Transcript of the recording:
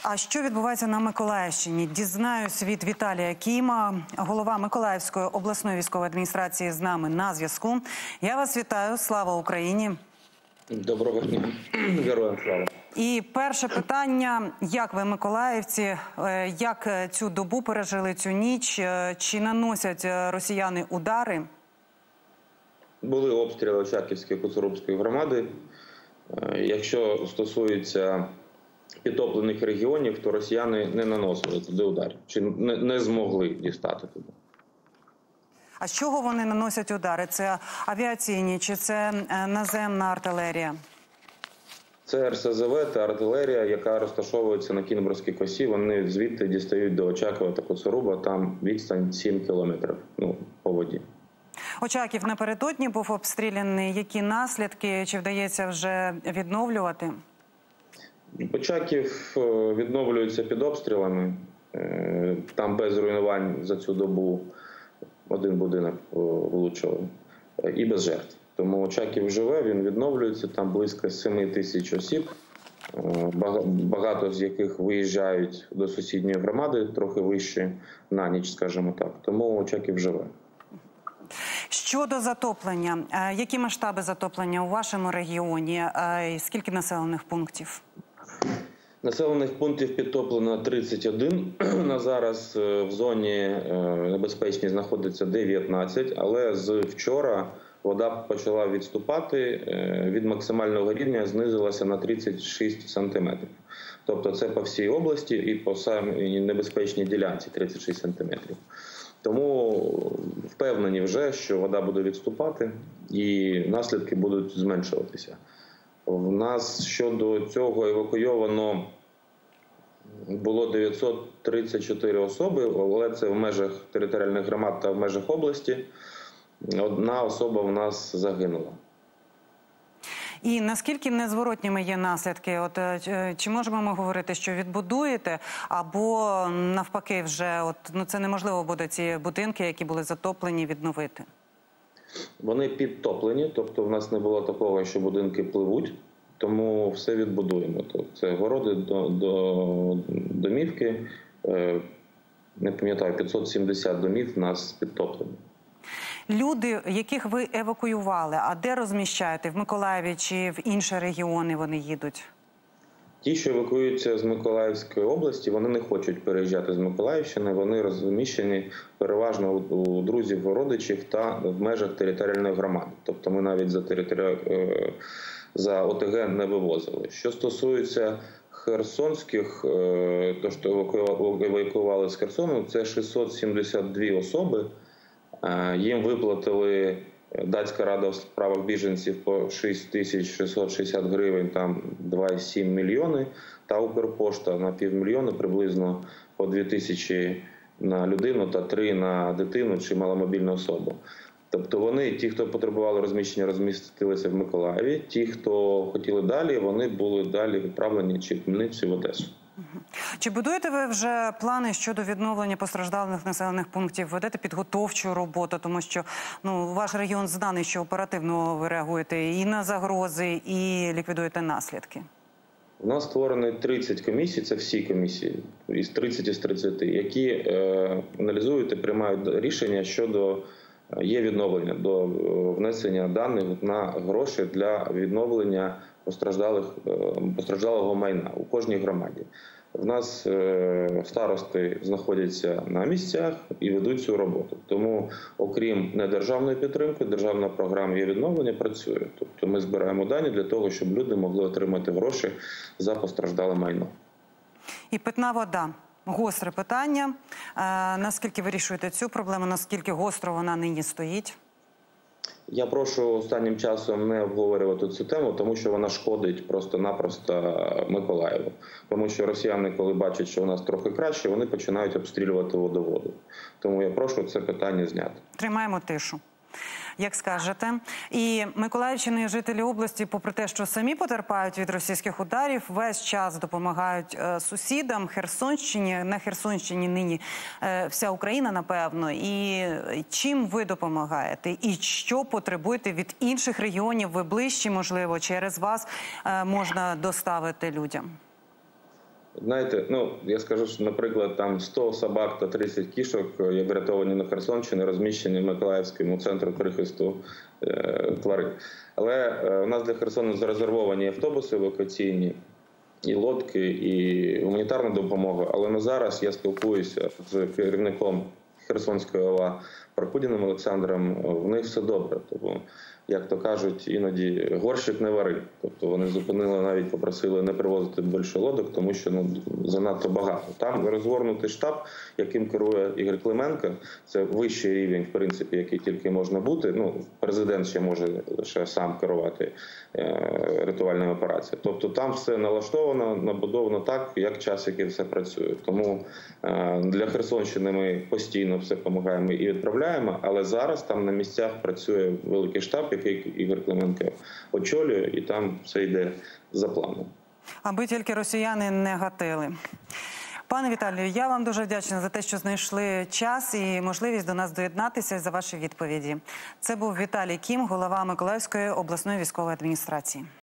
А що відбувається на Миколаївщині? Дізнаюсь від Віталія Кіма, голова Миколаївської обласної військової адміністрації з нами на зв'язку. Я вас вітаю. Слава Україні! Доброго дня. Героям слава. І перше питання. Як ви, миколаївці, як цю добу пережили, цю ніч? Чи наносять росіяни удари? Були обстріли Очаківської Коцурубської громади. Якщо стосується підтоплених регіонів, то росіяни не наносили туди ударів. Чи не змогли дістати туди. А з чого вони наносять удари? Це авіаційні чи це наземна артилерія? Це РСЗВ та артилерія, яка розташовується на Кінбурзькій косі. Вони звідти дістають до Очакова та Коцуруба, там відстань 7 кілометрів по воді. Очаків напередодні був обстріляний. Які наслідки? Чи вдається вже відновлювати? Очаків відновлюється під обстрілами. Там без руйнувань за цю добу один будинок влучили і без жертв. Тому Очаків живе, він відновлюється, там близько 7 тисяч осіб, багато з яких виїжджають до сусідньої громади, трохи вище на ніч, скажімо так. Тому Очаків живе. Щодо затоплення, які масштаби затоплення у вашому регіоні? Скільки населених пунктів? Населених пунктів підтоплено 31. На зараз в зоні небезпечній знаходиться 19, але з вчора вода почала відступати, від максимального рівня знизилася на 36 сантиметрів. Тобто це по всій області і по самій небезпечній ділянці 36 сантиметрів. Тому впевнені вже, що вода буде відступати і наслідки будуть зменшуватися. У нас щодо цього евакуйовано було 934 особи, але це в межах територіальних громад та в межах області. Одна особа в нас загинула. І наскільки незворотніми є наслідки? Чи можемо ми говорити, що відбудуєте, або навпаки вже це неможливо буде ці будинки, які були затоплені, відновити? Вони підтоплені, тобто в нас не було такого, що будинки пливуть, тому все відбудуємо. Тобто це городи до домівки, не пам'ятаю, 570 домів в нас підтоплені. Люди, яких ви евакуювали, а де розміщаєте? В Миколаєві чи в інші регіони вони їдуть? Ті, що евакуюються з Миколаївської області, вони не хочуть переїжджати з Миколаївщини, вони розміщені переважно у друзів, родичів та в межах територіальної громади. Тобто ми навіть за ОТГ не вивозили. Що стосується херсонських, то, що евакуювали з Херсону, це 672 особи. Їм виплатили Датська рада у справах біженців по 6660 гривень, там 2,7 мільйони, та Укрпошта на півмільйона, приблизно по 2000 на людину та 3 на дитину чи маломобільну особу. Тобто вони, ті, хто потребували розміщення, розмістилися в Миколаєві, ті, хто хотіли далі, вони були далі відправлені чи в Хмельницький, чи в Одесу. Чи будуєте ви вже плани щодо відновлення постраждалих населених пунктів? Ведете підготовчу роботу, тому що ваш регіон знаний, що оперативно ви реагуєте і на загрози, і ліквідуєте наслідки? У нас створено 30 комісій, це всі комісії, із 30 із 30, які аналізують і приймають рішення щодо відновлення, до внесення даних на гроші для відновлення постраждалого майна у кожній громаді. В нас старости знаходяться на місцях і ведуть цю роботу. Тому, окрім недержавної підтримки, державна програма відновлення працює. Тобто ми збираємо дані для того, щоб люди могли отримати гроші за постраждале майно. І питна вода. Гостре питання. Наскільки вирішуєте цю проблему, наскільки гостро вона нині стоїть? Я прошу останнім часом не обговорювати цю тему, тому що вона шкодить просто-напросто Миколаєву. Тому що росіяни, коли бачать, що у нас трохи краще, вони починають обстрілювати водоводи. Тому я прошу це питання зняти. Тримаємо тишу, як скажете. І Миколаївщина і жителі області, попри те, що самі потерпають від російських ударів, весь час допомагають сусідам. На Херсонщині нині вся Україна, напевно. І чим ви допомагаєте? І що потребуєте від інших регіонів? Ви ближчі, можливо, через вас можна доставити людям? Знаєте, я скажу, що, наприклад, там 100 собак та 30 кішок, як врятовані на Херсонщині, розміщені в Миколаївському центрі прихисту тварин. Але у нас для Херсону зарезервовані автобуси евакуаційні, і лодки, і гуманітарна допомога. Але на зараз я спілкуюся з керівником Херсонської ОВА Прокудіним Олександром, в них все добре. Тому, як то кажуть, іноді горщик не вари. Тобто вони зупинили, навіть попросили не привозити більше лодок, тому що занадто багато. Там розгорнутий штаб, яким керує Ігор Клименко. Це вищий рівень, в принципі, який тільки можна бути. Президент ще може лише сам керувати рятувальними операціями. Тобто там все налаштовано, набудовано так, як час, який все працює. Тому для Херсонщини ми постійно все допомагаємо і відправляємо, але зараз там на місцях працює великий штаб, який Ігор Клименко очолює, і там все йде за планом. Аби тільки росіяни не гатили. Пане Віталію, я вам дуже вдячна за те, що знайшли час і можливість до нас доєднатися, за ваші відповіді. Це був Віталій Кім, голова Миколаївської обласної військової адміністрації.